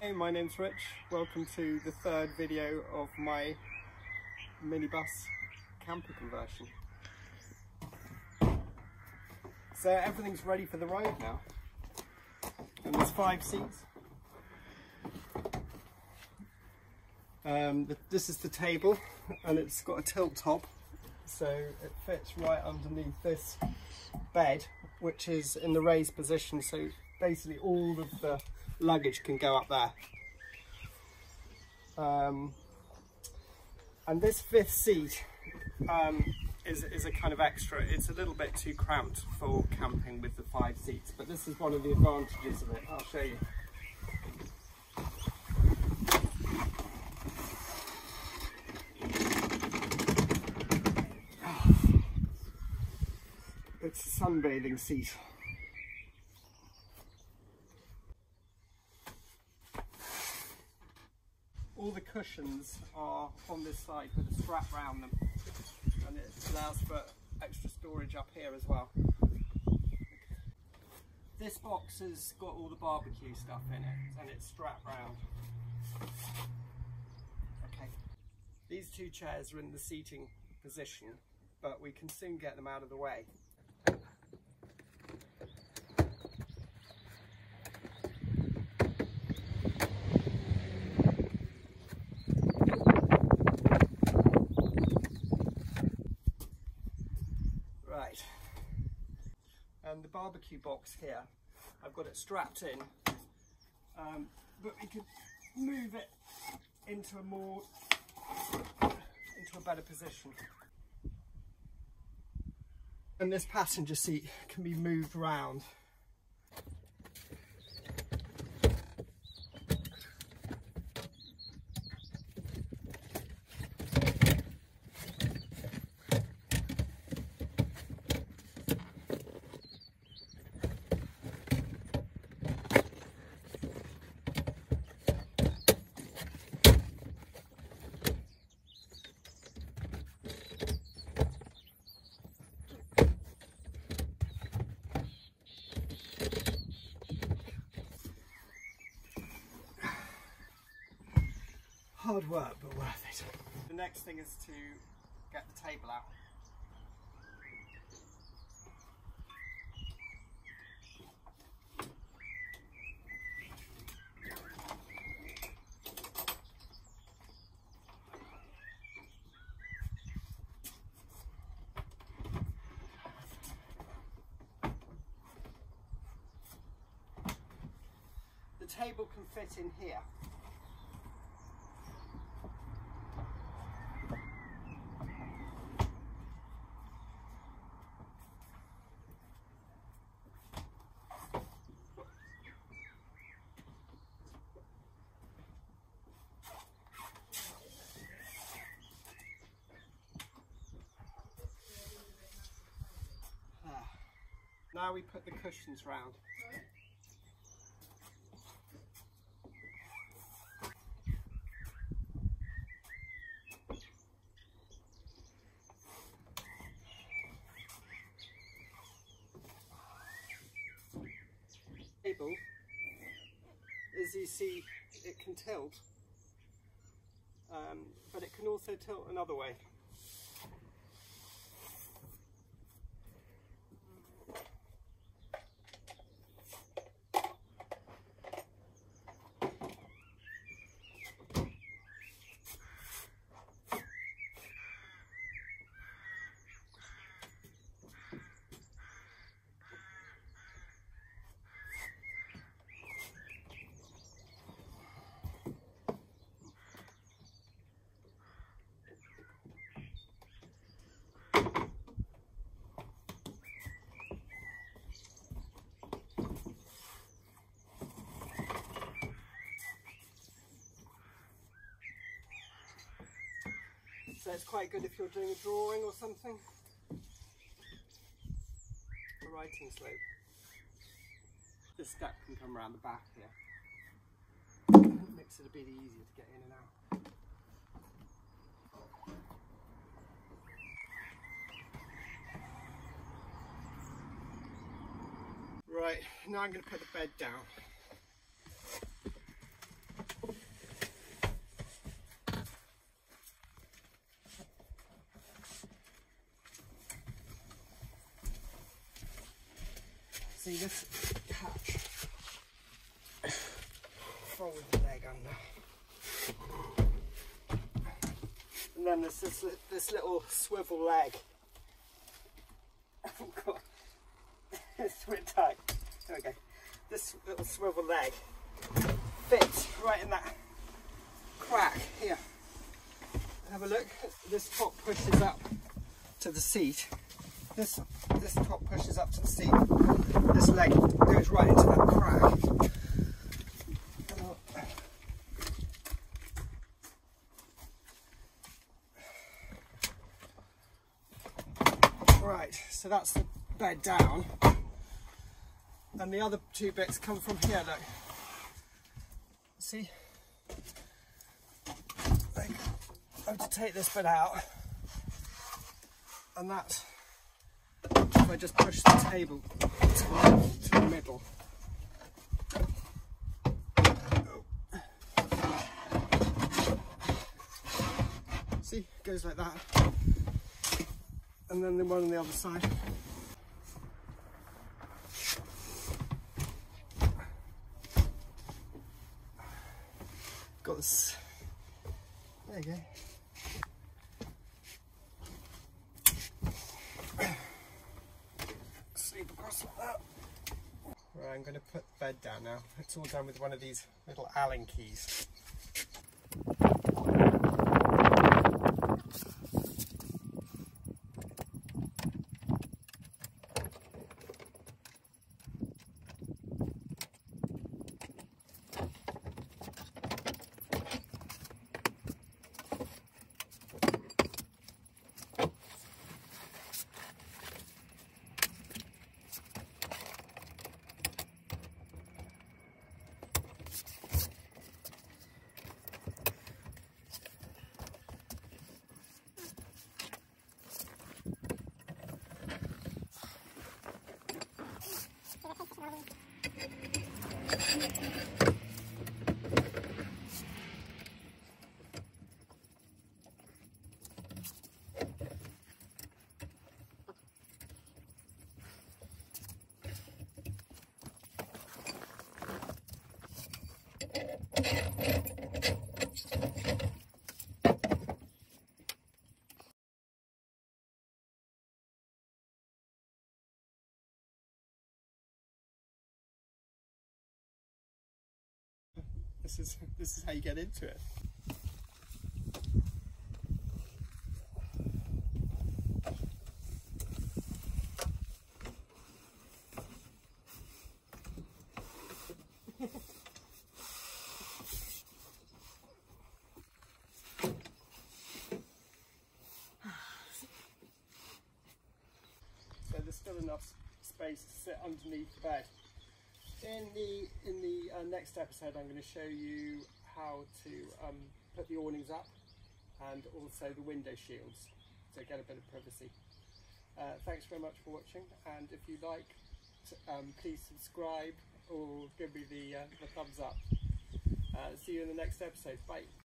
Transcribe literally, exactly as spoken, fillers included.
Hey, my name's Rich. Welcome to the third video of my minibus camper conversion. So everything's ready for the road now. And there's five seats. Um, the, this is the table, and it's got a tilt top, so it fits right underneath this bed, which is in the raised position, so basically all of the luggage can go up there. Um, and this fifth seat um, is, is a kind of extra. It's a little bit too cramped for camping with the five seats, but this is one of the advantages of it. I'll show you. It's a sunbathing seat. All the cushions are on this side with a strap around them, and it allows for extra storage up here as well. This box has got all the barbecue stuff in it, and it's strapped round. Okay. These two chairs are in the seating position, but we can soon get them out of the way. Right, and the barbecue box here, I've got it strapped in, um, but we could move it into a more, into a better position. And this passenger seat can be moved round. Hard work, but worth it. The next thing is to get the table out. The table can fit in here. Now we put the cushions round. Table, as you see, it can tilt, um, but it can also tilt another way. So it's quite good if you're doing a drawing or something. A writing slope. This step can come around the back here. It makes it a bit easier to get in and out. Right, now I'm going to put the bed down. see this hatch. Fold the leg under. And then there's this, this little swivel leg. Oh god, it's a bit tight. There we go. This little swivel leg fits right in that crack here. Have a look. This top pushes up to the seat. This this top pushes up to the seat. This leg goes right into that crack. Right, so that's the bed down. And the other two bits come from here, look. See? I have to take this bit out. And that, if I just push the table to the, to the middle. See, it goes like that. And then the one on the other side. Got this. There you go. Sleep across like that. Right, I'm going to put the bed down now. It's all done with one of these little Allen keys. This is this is how you get into it. So there's still enough space to sit underneath the bed. In the in the uh, next episode, I'm going to show you how to um, put the awnings up and also the window shields to get a bit of privacy. Uh, thanks very much for watching, and if you like, um, please subscribe or give me the, uh, the thumbs up. Uh, see you in the next episode. Bye.